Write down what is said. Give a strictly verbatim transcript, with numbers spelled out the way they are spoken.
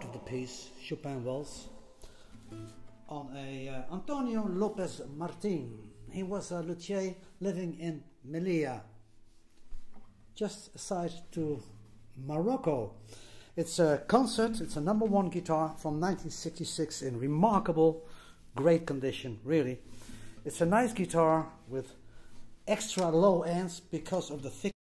part of the piece, Chopin Wals, on a uh, Antonio Lopez Martin. He was a luthier living in Melilla, just aside to Morocco. It's a concert, it's a number one guitar from nineteen sixty-six in remarkable, great condition, really. It's a nice guitar with extra low ends because of the thick